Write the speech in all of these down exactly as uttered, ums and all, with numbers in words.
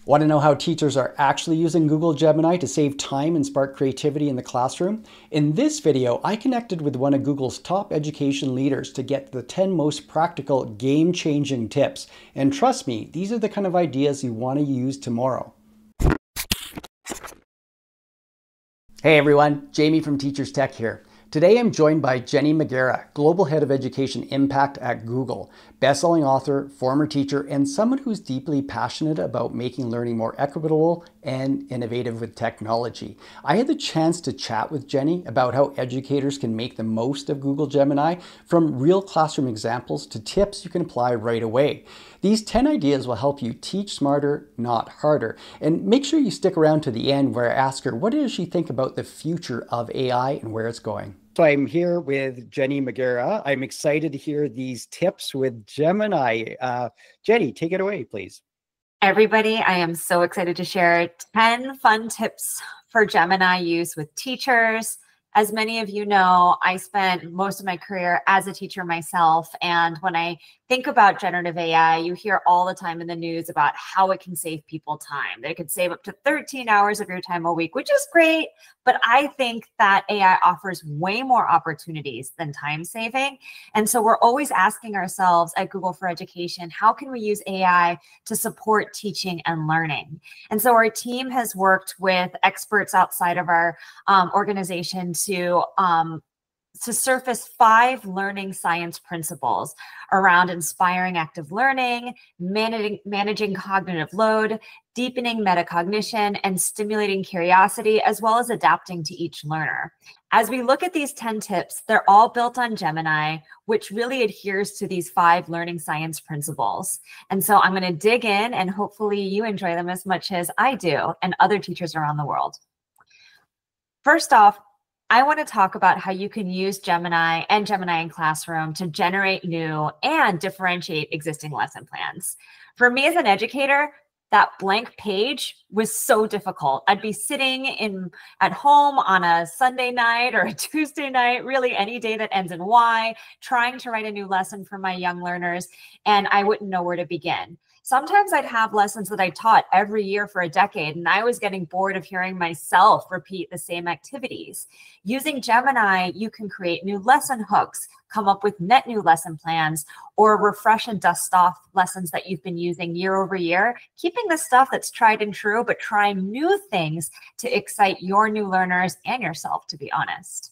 Want to know how teachers are actually using Google Gemini to save time and spark creativity in the classroom? In this video, I connected with one of Google's top education leaders to get the ten most practical game-changing tips. And trust me, these are the kind of ideas you want to use tomorrow. Hey everyone, Jamie from Teachers Tech here. Today I'm joined by Jennie Magiera, Global Head of Education Impact at Google, best-selling author, former teacher, and someone who's deeply passionate about making learning more equitable and innovative with technology. I had the chance to chat with Jennie about how educators can make the most of Google Gemini, from real classroom examples to tips you can apply right away. These ten ideas will help you teach smarter, not harder. And make sure you stick around to the end where I ask her what does she think about the future of A I and where it's going. So I'm here with Jennie Magiera. I'm excited to hear these tips with Gemini. Uh, Jennie, take it away, please. Everybody, I am so excited to share ten fun tips for Gemini use with teachers. As many of you know, I spent most of my career as a teacher myself. And when I think about generative A I, you hear all the time in the news about how it can save people time. That it could save up to thirteen hours of your time a week, which is great. But I think that A I offers way more opportunities than time saving. And so we're always asking ourselves at Google for Education, how can we use A I to support teaching and learning? And so our team has worked with experts outside of our um, organization to um, to surface five learning science principles around inspiring active learning, managing, managing cognitive load, deepening metacognition, and stimulating curiosity, as well as adapting to each learner. As we look at these ten tips, they're all built on Gemini, which really adheres to these five learning science principles. And so I'm going to dig in, and hopefully you enjoy them as much as I do and other teachers around the world. First off, I want to talk about how you can use Gemini and Gemini in Classroom to generate new and differentiate existing lesson plans. For me as an educator, that blank page was so difficult. I'd be sitting in at home on a Sunday night or a Tuesday night, really any day that ends in Y, trying to write a new lesson for my young learners, and I wouldn't know where to begin. Sometimes I'd have lessons that I taught every year for a decade, and I was getting bored of hearing myself repeat the same activities. Using Gemini, you can create new lesson hooks, come up with net new lesson plans, or refresh and dust off lessons that you've been using year over year, keeping the stuff that's tried and true, but trying new things to excite your new learners and yourself, to be honest.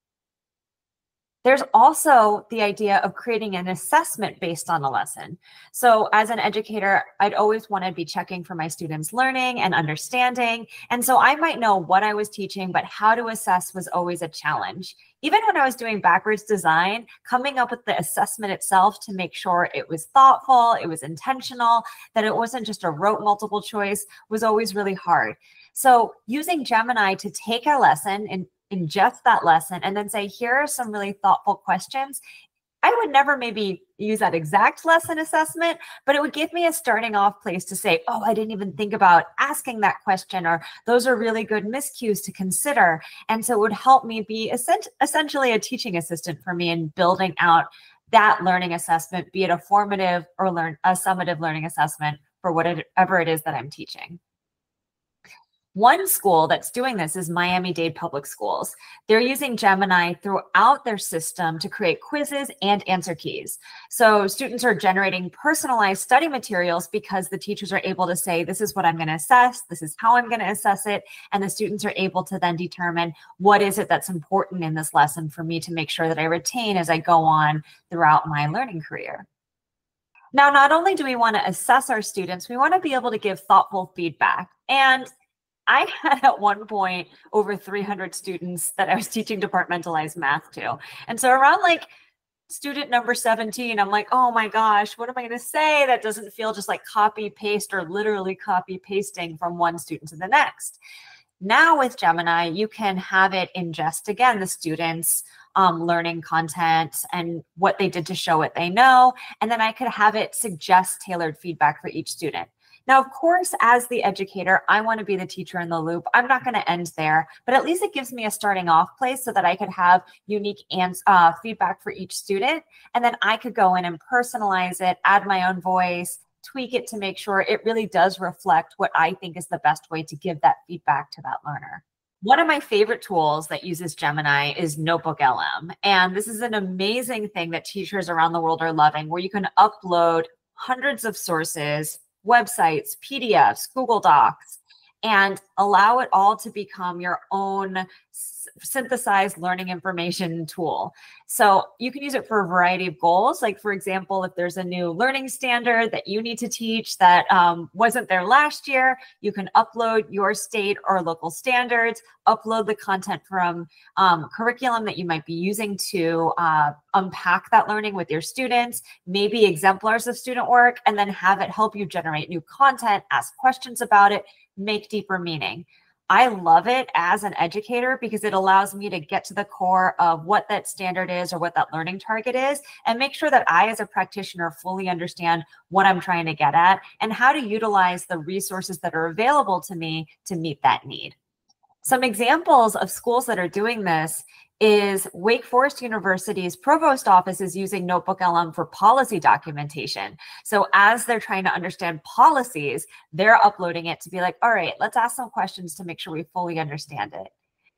There's also the idea of creating an assessment based on a lesson. So as an educator, I'd always want to be checking for my students' learning and understanding. And so I might know what I was teaching, but how to assess was always a challenge. Even when I was doing backwards design, coming up with the assessment itself to make sure it was thoughtful, it was intentional, that it wasn't just a rote multiple choice was always really hard. So using Gemini to take a lesson and ingest that lesson and then say, here are some really thoughtful questions. I would never maybe use that exact lesson assessment, but it would give me a starting off place to say, oh, I didn't even think about asking that question, or those are really good miscues to consider. And so it would help me be essentially a teaching assistant for me in building out that learning assessment, be it a formative or learn a summative learning assessment for whatever it is that I'm teaching. One school that's doing this is Miami-Dade Public Schools. They're using Gemini throughout their system to create quizzes and answer keys. So students are generating personalized study materials because the teachers are able to say, this is what I'm going to assess, this is how I'm going to assess it, and the students are able to then determine what is it that's important in this lesson for me to make sure that I retain as I go on throughout my learning career. Now, not only do we want to assess our students, we want to be able to give thoughtful feedback. And I had at one point over three hundred students that I was teaching departmentalized math to. And so around like student number seventeen, I'm like, oh my gosh, what am I going to say that doesn't feel just like copy paste or literally copy pasting from one student to the next? Now with Gemini, you can have it ingest again the students' um, learning content and what they did to show what they know. And then I could have it suggest tailored feedback for each student. Now, of course, as the educator, I want to be the teacher in the loop. I'm not going to end there, but at least it gives me a starting off place so that I could have unique ans uh, feedback for each student. And then I could go in and personalize it, add my own voice, tweak it to make sure it really does reflect what I think is the best way to give that feedback to that learner. One of my favorite tools that uses Gemini is Notebook L M. And this is an amazing thing that teachers around the world are loving, where you can upload hundreds of sources, websites, P D Fs, Google Docs, and allow it all to become your own synthesized learning information tool. So you can use it for a variety of goals. Like, for example, if there's a new learning standard that you need to teach that um, wasn't there last year, you can upload your state or local standards, upload the content from um, curriculum that you might be using to uh, unpack that learning with your students, maybe exemplars of student work, and then have it help you generate new content, ask questions about it, make deeper meaning. I love it as an educator because it allows me to get to the core of what that standard is or what that learning target is, and make sure that I, as a practitioner, fully understand what I'm trying to get at and how to utilize the resources that are available to me to meet that need. Some examples of schools that are doing this is Wake Forest University's provost office is using Notebook L M for policy documentation. So as they're trying to understand policies, they're uploading it to be like, all right, let's ask some questions to make sure we fully understand it.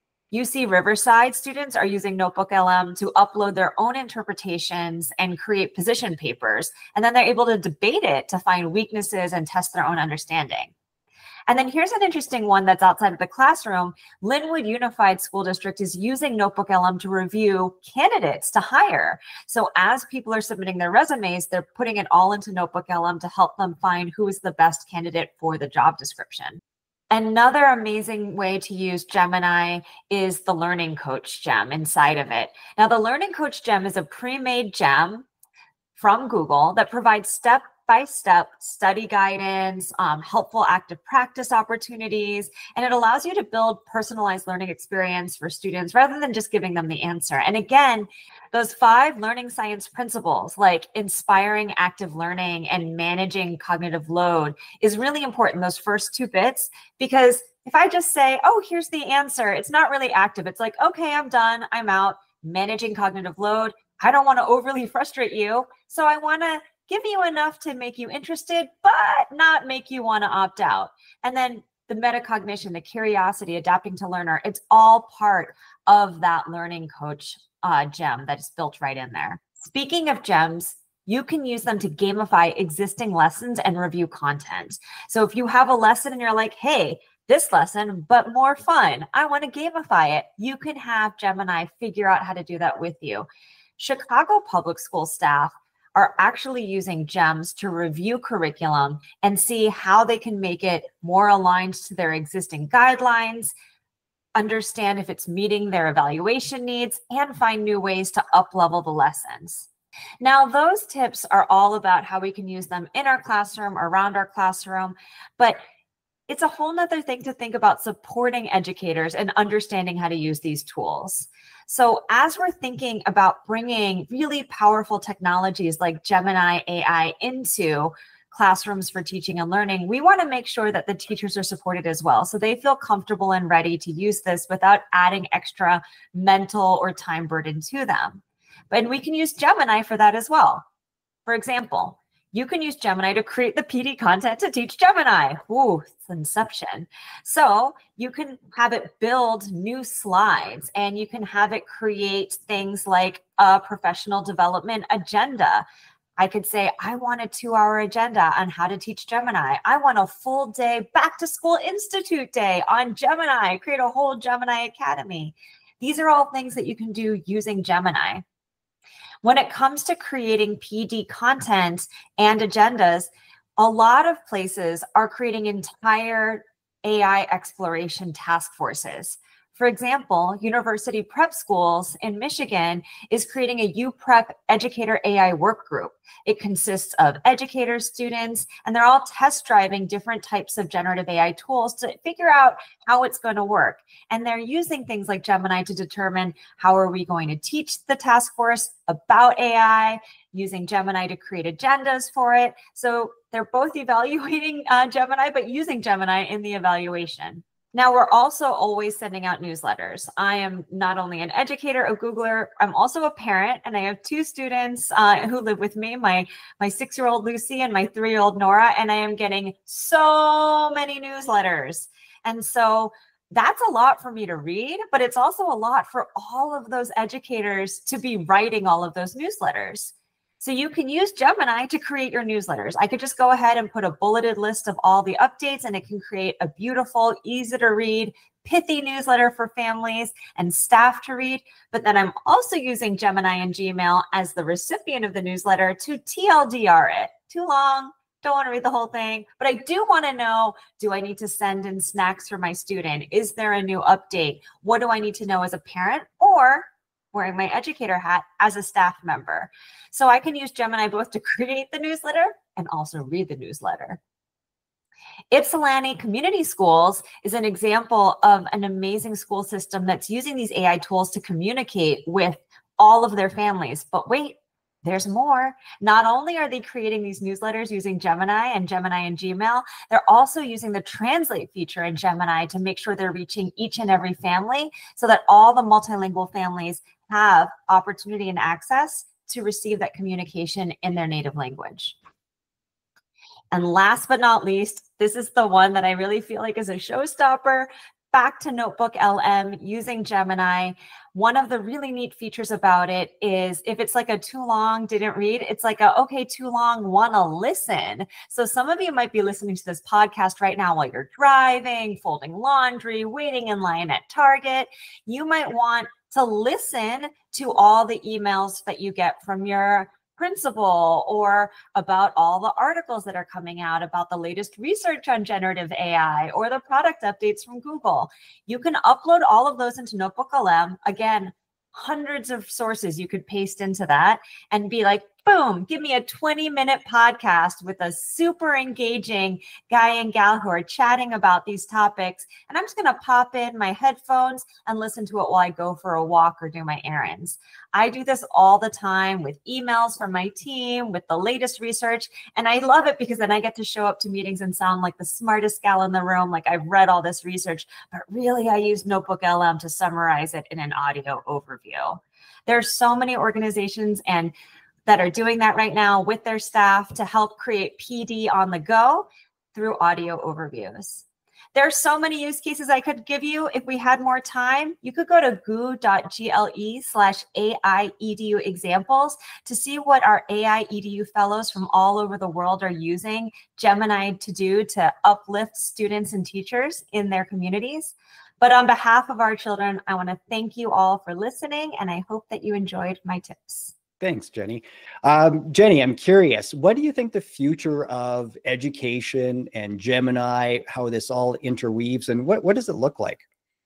U C Riverside students are using Notebook L M to upload their own interpretations and create position papers. And then they're able to debate it to find weaknesses and test their own understanding. And then here's an interesting one that's outside of the classroom. Linwood Unified School District is using Notebook L M to review candidates to hire. So as people are submitting their resumes, they're putting it all into Notebook L M to help them find who is the best candidate for the job description. Another amazing way to use Gemini is the Learning Coach gem inside of it. Now, the Learning Coach gem is a pre-made gem from Google that provides step step-by-step study guidance, um, helpful active practice opportunities, and it allows you to build personalized learning experience for students rather than just giving them the answer. And again, those five learning science principles like inspiring active learning and managing cognitive load is really important, those first two bits, because if I just say, oh, here's the answer, it's not really active. It's like, okay, I'm done, I'm out. Managing cognitive load, I don't want to overly frustrate you, so I want to give you enough to make you interested, but not make you want to opt out. And then the metacognition, the curiosity, adapting to learner, it's all part of that Learning Coach uh, gem that is built right in there. Speaking of gems, you can use them to gamify existing lessons and review content. So if you have a lesson and you're like, hey, this lesson, but more fun, I want to gamify it, you can have Gemini figure out how to do that with you. Chicago Public School staff are actually using gems to review curriculum and see how they can make it more aligned to their existing guidelines, understand if it's meeting their evaluation needs, and find new ways to up-level the lessons. Now, those tips are all about how we can use them in our classroom, around our classroom, but it's a whole nother thing to think about supporting educators and understanding how to use these tools. So as we're thinking about bringing really powerful technologies like Gemini A I into classrooms for teaching and learning, we want to make sure that the teachers are supported as well, so they feel comfortable and ready to use this without adding extra mental or time burden to them. But we can use Gemini for that as well. For example, you can use Gemini to create the P D content to teach Gemini. Ooh, it's inception. So you can have it build new slides, and you can have it create things like a professional development agenda. I could say, I want a two-hour agenda on how to teach Gemini. I want a full day back to school institute day on Gemini, create a whole Gemini Academy. These are all things that you can do using Gemini. When it comes to creating P D content and agendas, a lot of places are creating entire A I exploration task forces. For example, University Prep Schools in Michigan is creating a U Prep Educator A I work group. It consists of educators, students, and they're all test driving different types of generative A I tools to figure out how it's going to work. And they're using things like Gemini to determine how are we going to teach the task force about A I, using Gemini to create agendas for it. So they're both evaluating uh, Gemini, but using Gemini in the evaluation. Now, we're also always sending out newsletters. I am not only an educator, a Googler, I'm also a parent, and I have two students uh, who live with me, my, my six-year-old Lucy and my three-year-old Nora, and I am getting so many newsletters. And so that's a lot for me to read, but it's also a lot for all of those educators to be writing all of those newsletters. So you can use Gemini to create your newsletters. I could just go ahead and put a bulleted list of all the updates, and it can create a beautiful, easy to read, pithy newsletter for families and staff to read. But then I'm also using Gemini and Gmail as the recipient of the newsletter to T L D R it. Too long, don't want to read the whole thing, but I do want to know, do I need to send in snacks for my student? Is there a new update? What do I need to know as a parent, or wearing my educator hat as a staff member? So I can use Gemini both to create the newsletter and also read the newsletter. Ypsilanti Community Schools is an example of an amazing school system that's using these A I tools to communicate with all of their families. But wait, there's more. Not only are they creating these newsletters using Gemini and Gemini and Gmail, they're also using the translate feature in Gemini to make sure they're reaching each and every family so that all the multilingual families have opportunity and access to receive that communication in their native language. And last but not least, this is the one that I really feel like is a showstopper. Back to Notebook L M using Gemini. One of the really neat features about it is if it's like a too long, didn't read, it's like a, okay, too long, wanna listen. So some of you might be listening to this podcast right now while you're driving, folding laundry, waiting in line at Target. You might want to listen to all the emails that you get from your principal, or about all the articles that are coming out about the latest research on generative A I, or the product updates from Google. You can upload all of those into Notebook L M. Again, hundreds of sources you could paste into that and be like, boom, give me a twenty minute podcast with a super engaging guy and gal who are chatting about these topics. And I'm just going to pop in my headphones and listen to it while I go for a walk or do my errands. I do this all the time with emails from my team, with the latest research. And I love it because then I get to show up to meetings and sound like the smartest gal in the room, like I've read all this research, but really I use Notebook L M to summarize it in an audio overview. There's so many organizations and that are doing that right now with their staff to help create P D on the go through audio overviews. There's so many use cases I could give you. If we had more time, you could go to goo.gle slash AI edu examples to see what our A I E D U fellows from all over the world are using Gemini to do to uplift students and teachers in their communities. But on behalf of our children, I want to thank you all for listening, and I hope that you enjoyed my tips. Thanks, Jennie. Um, Jennie, I'm curious, what do you think the future of education and Gemini, how this all interweaves, and what, what does it look like?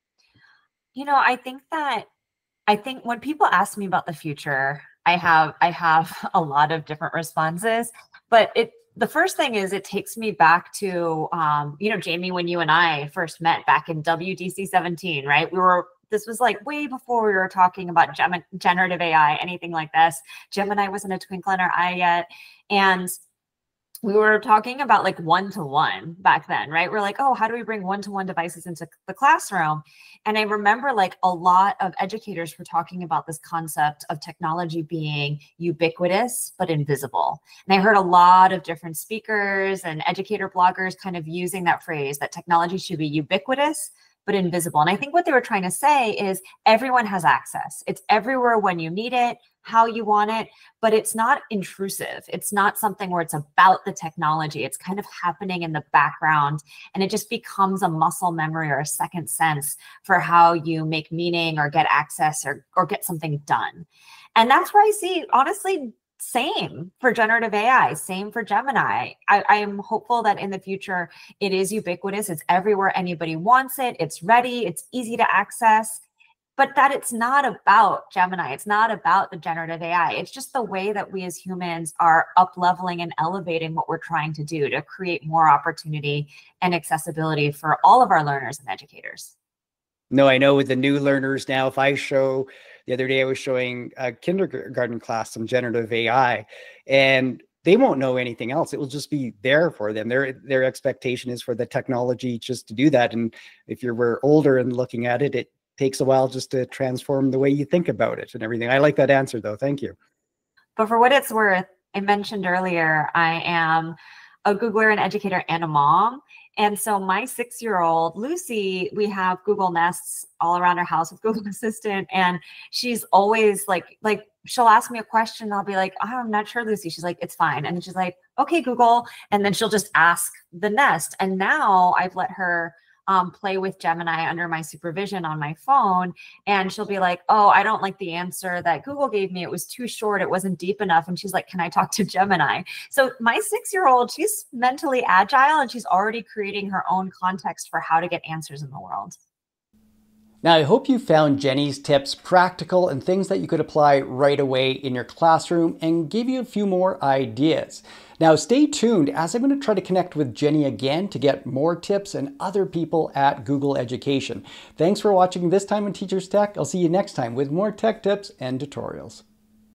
You know, I think that, I think when people ask me about the future, I have, I have a lot of different responses, but it, the first thing is it takes me back to, um, you know, Jamie, when you and I first met back in W D C seventeen, right? We were This was like way before we were talking about gem generative A I, anything like this. Gemini wasn't a twinkle in our eye yet. And we were talking about like one-to-one back then, right? We're like, oh, how do we bring one-to-one devices into the classroom? And I remember like a lot of educators were talking about this concept of technology being ubiquitous, but invisible. And I heard a lot of different speakers and educator bloggers kind of using that phrase, that technology should be ubiquitous, but invisible. And I think what they were trying to say is everyone has access. It's everywhere when you need it, how you want it, but it's not intrusive. It's not something where it's about the technology. It's kind of happening in the background, and it just becomes a muscle memory or a second sense for how you make meaning or get access or, or get something done. And that's where I see, honestly, same for generative A I, same for Gemini. I, I am hopeful that in the future, it is ubiquitous. It's everywhere anybody wants it. It's ready. It's easy to access, but that it's not about Gemini. It's not about the generative A I. It's just the way that we as humans are up-leveling and elevating what we're trying to do to create more opportunity and accessibility for all of our learners and educators. No, I know with the new learners now, if I show, the other day I was showing a kindergarten class some generative A I, and they won't know anything else. It will just be there for them. Their their expectation is for the technology just to do that. And if you were older and looking at it, it takes a while just to transform the way you think about it and everything. I like that answer though. Thank you. But for what it's worth, I mentioned earlier, I am a Googler, an educator, and a mom. And so my six-year-old Lucy, we have Google Nests all around our house with Google Assistant. And she's always like, like she'll ask me a question. I'll be like, oh, I'm not sure, Lucy. She's like, it's fine. And she's like, okay, Google. And then she'll just ask the Nest. And now I've let her Um, play with Gemini under my supervision on my phone. And she'll be like, oh, I don't like the answer that Google gave me. It was too short. It wasn't deep enough. And she's like, can I talk to Gemini? So my six-year-old, she's mentally agile and she's already creating her own context for how to get answers in the world. Now, I hope you found Jennie's tips practical and things that you could apply right away in your classroom and give you a few more ideas. Now, stay tuned as I'm going to try to connect with Jennie again to get more tips and other people at Google Education. Thanks for watching this time on Teachers Tech. I'll see you next time with more tech tips and tutorials.